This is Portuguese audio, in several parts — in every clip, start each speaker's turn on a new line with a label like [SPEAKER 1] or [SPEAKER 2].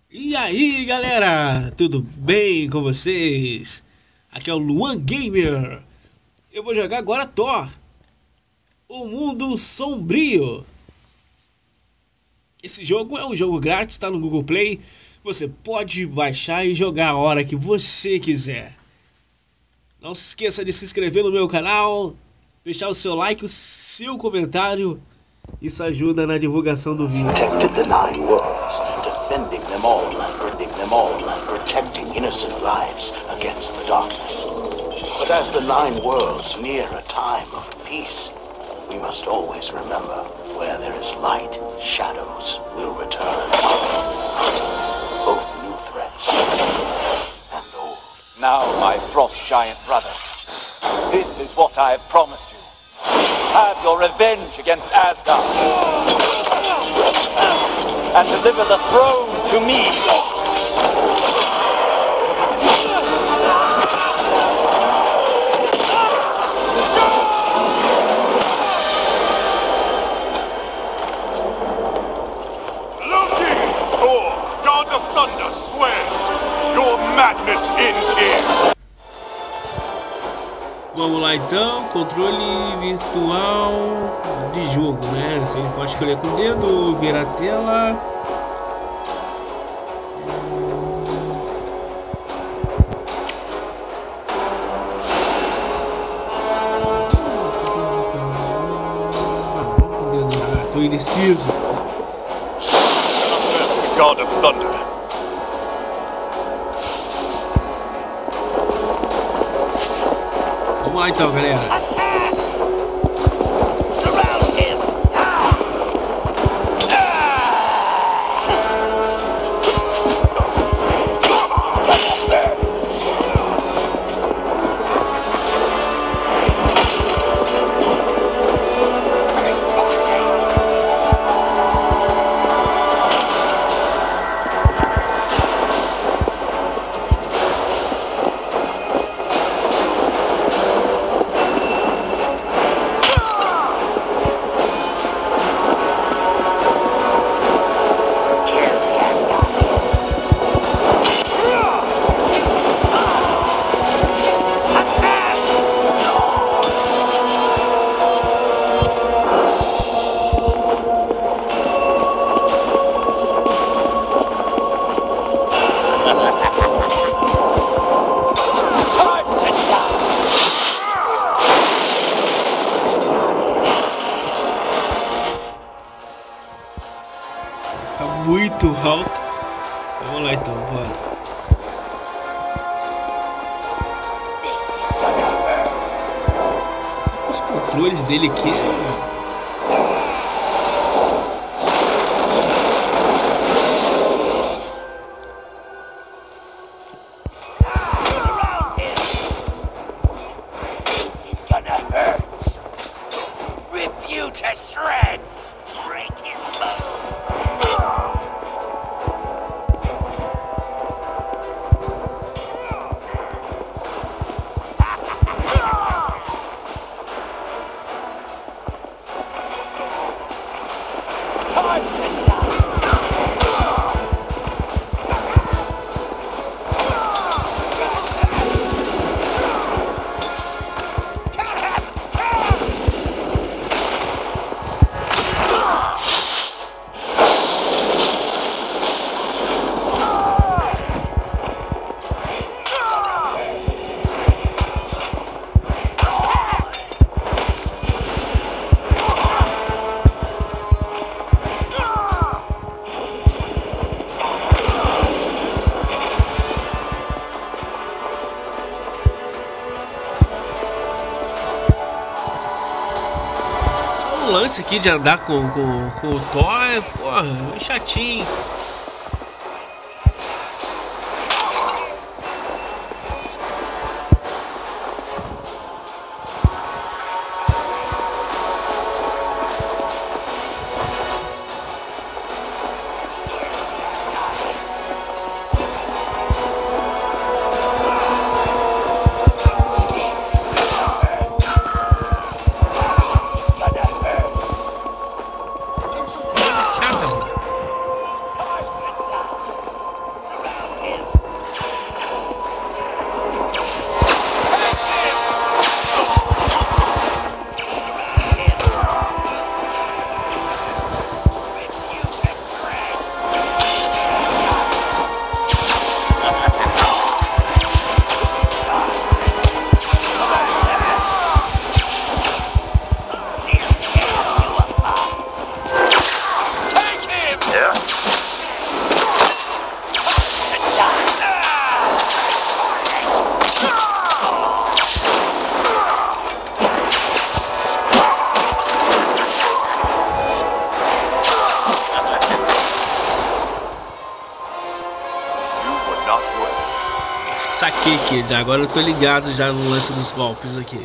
[SPEAKER 1] E aí galera, tudo bem com vocês? Aqui é o Luan Gamer. Eu vou jogar agora Thor, o Mundo Sombrio. Esse jogo é um jogo grátis, está no Google Play. Você pode baixar e jogar a hora que você quiser. Não se esqueça de se inscrever no meu canal, deixar o seu like, o seu comentário. Isso ajuda na divulgação do vídeo.
[SPEAKER 2] Protected the nine worlds, defending them all and protecting innocent lives against the darkness. But as the nine worlds near a time of peace, we must always remember, where there is light, shadows will return. Both new threats and old.
[SPEAKER 3] Now, my frost giant brothers, this is what I have promised you. Have your revenge against Asgard, and deliver the throne to me.
[SPEAKER 4] Loki, Thor, God of Thunder, swears your madness ends here.
[SPEAKER 1] Vamos lá então, controle virtual de jogo, né? Você pode escolher com o dedo, virar a tela. Tô indeciso.
[SPEAKER 4] Manifest the God of Thunder.
[SPEAKER 1] Vamos lá então, galera.
[SPEAKER 2] Surround him!
[SPEAKER 1] Fica muito alto. Vamos lá então, bora. Os controles dele aqui.
[SPEAKER 2] This is gonna hurt. Rip you to shreds. Break his bones. Time to die.
[SPEAKER 1] Só o lance aqui de andar com o Thor é, porra, é chatinho. saquei que agora eu tô ligado já no lance dos golpes aqui.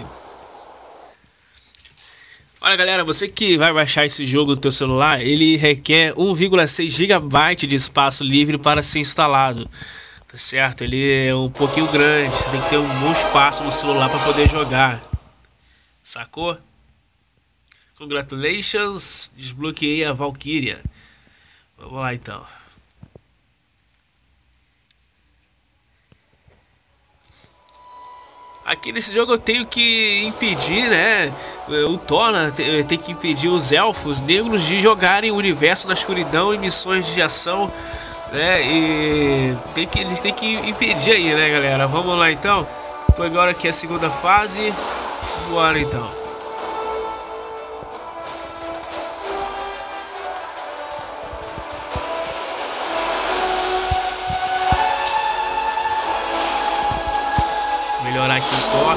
[SPEAKER 1] Olha galera, você que vai baixar esse jogo no teu celular, ele requer 1,6 GB de espaço livre para ser instalado, tá certo? Ele é um pouquinho grande, você tem que ter um bom espaço no celular para poder jogar, sacou? Congratulations, desbloqueei a Valkyria. Vamos lá então. Aqui nesse jogo eu tenho que impedir, né, o Tona tem que impedir os elfos negros de jogarem o universo da escuridão em missões de ação, né, e eles têm que impedir aí, né galera. Vamos lá então. Tô agora aqui a segunda fase, bora então. Melhorar aqui o Thor.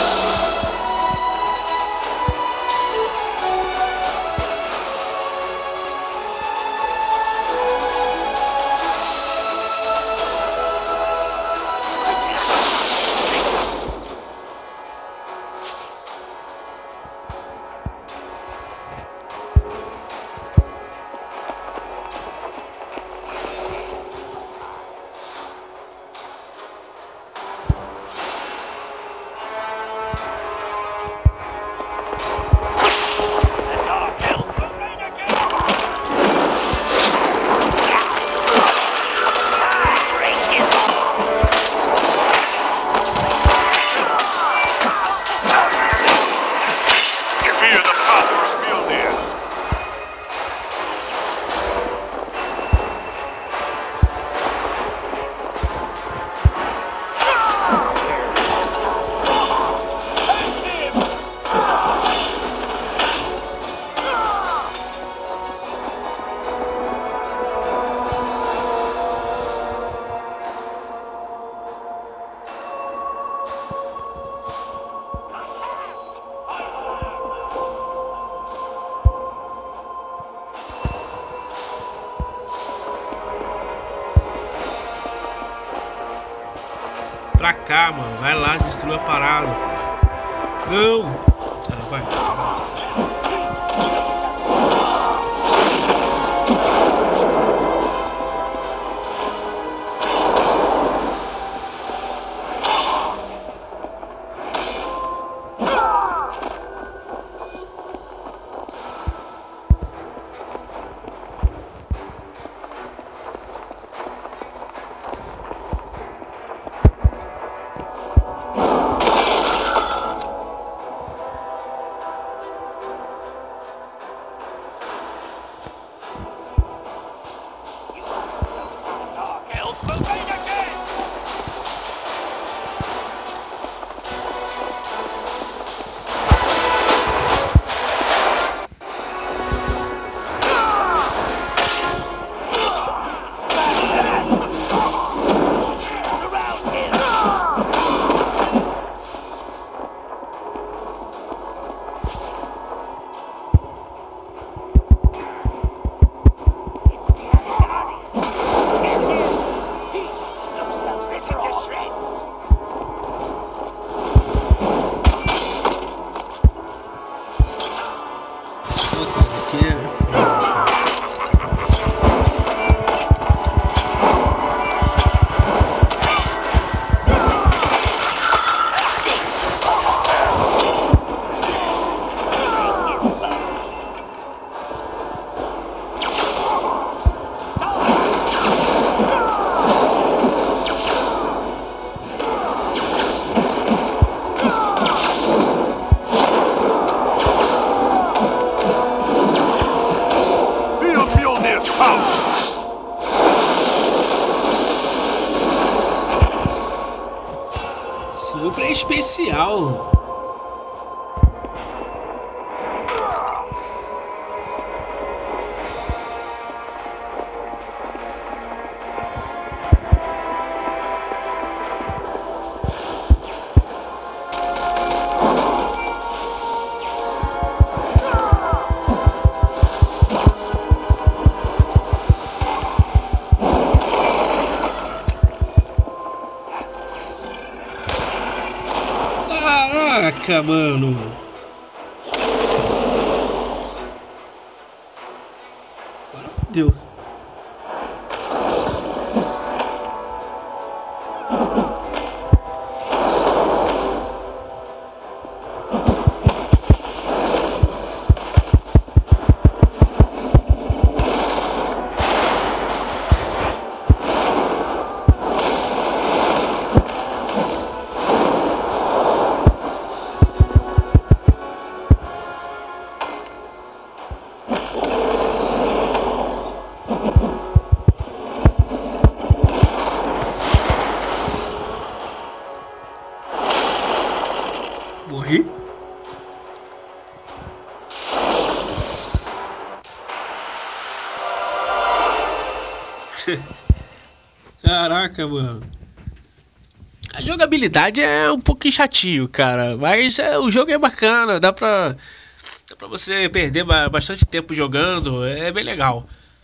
[SPEAKER 1] Pra cá, mano. Vai lá, destrua a parada. Não! Ah, vai. Super especial. Caraca, mano. Agora fodeu. Morri? Caraca, mano. A jogabilidade é um pouquinho chatinho, cara. Mas o jogo é bacana. Dá pra você perder bastante tempo jogando. É bem legal.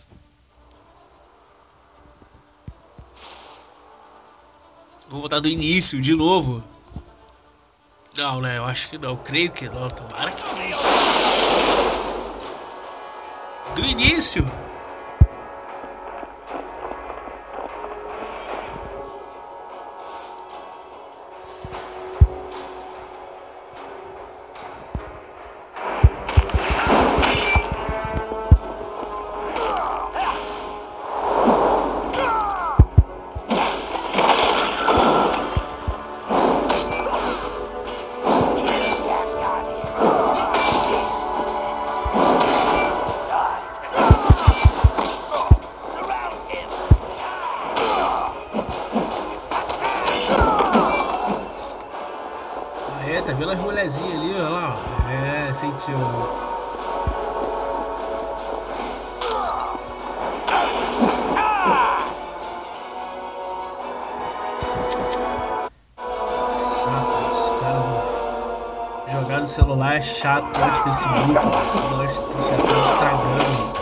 [SPEAKER 1] Vou voltar do início de novo. Não, né? Eu acho que não. Eu creio que não. Tomara que não. Do início. Tá vendo as mulherzinhas ali, olha lá, ó. É, sentiu. Saco, esse cara do... jogar no celular é chato, pode Facebook, eu acho que você já tá estragando.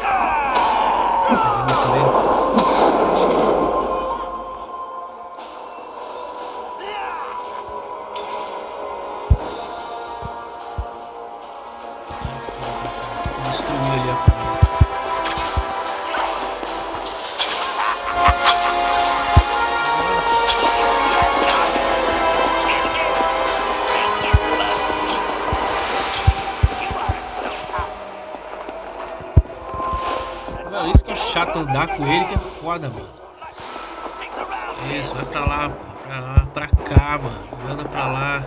[SPEAKER 1] Destruir ali a parada. Mano, isso que é chato andar com ele, que é foda, mano. Isso, vai pra lá, pra cá, mano. Anda pra lá.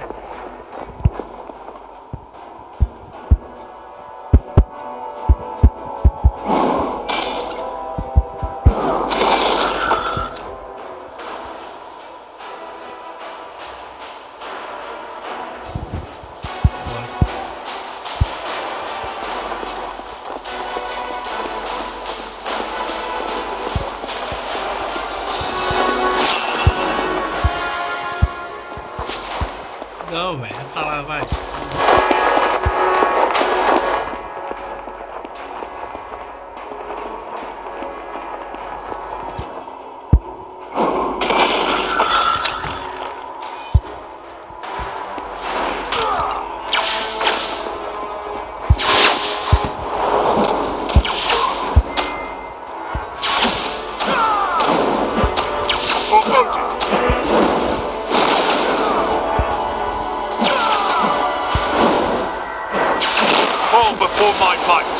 [SPEAKER 1] Não, velho, vai pra lá, vai.
[SPEAKER 4] Fall before my might.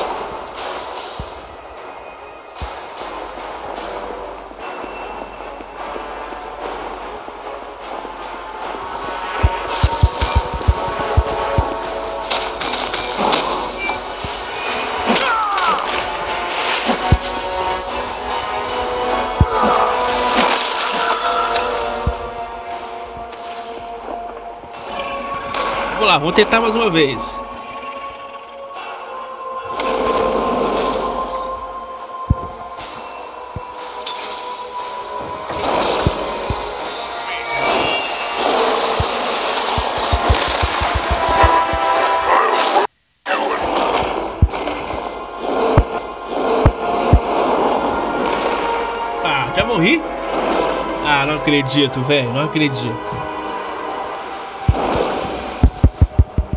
[SPEAKER 1] Vamos lá, vamos tentar mais uma vez. Ah, já morri? Ah, não acredito, velho, não acredito.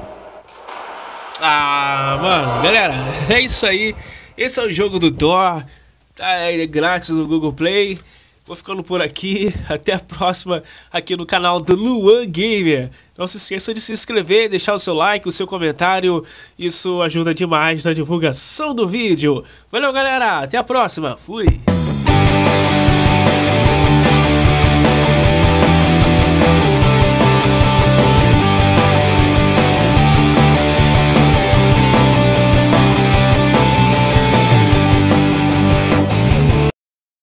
[SPEAKER 1] Ah, mano, galera, é isso aí. Esse é o jogo do Thor. Tá grátis no Google Play. Vou ficando por aqui. Até a próxima aqui no canal do Luan Gamer. Não se esqueça de se inscrever, deixar o seu like, o seu comentário. Isso ajuda demais na divulgação do vídeo. Valeu, galera. Até a próxima. Fui.